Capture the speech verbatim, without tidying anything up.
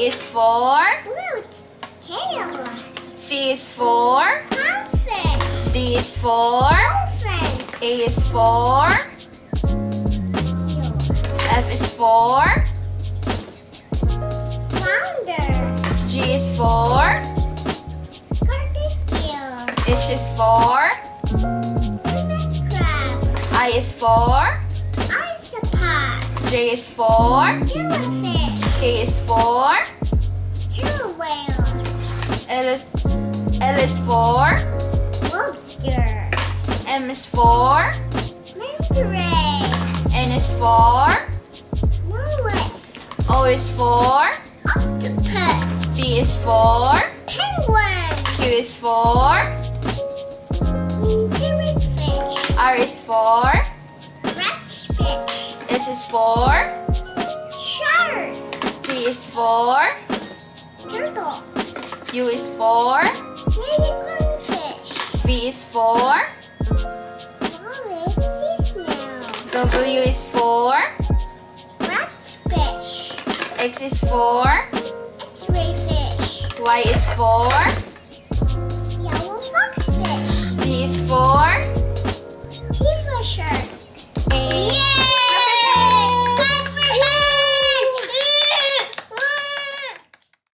D is for Blue tail. C is for Clownfish. D is for Dolphin. A is for Eel. F is for Flounder. G is for Crocodile. H is for Hermit crab. I is for Isopod. J is for Jellyfish. K is for Killer whale. L is, L is for Lobster. M is for Manta ray. N is for Mollusk. O is for Octopus. P is for Penguin. Q is for Parrotfish. R is for Ratfish. S is for Shark. T is for Turtle. U is for Unicornfish. V is for Wallet sea snail. W is for Ratfish. X is for X-ray fish. Y is for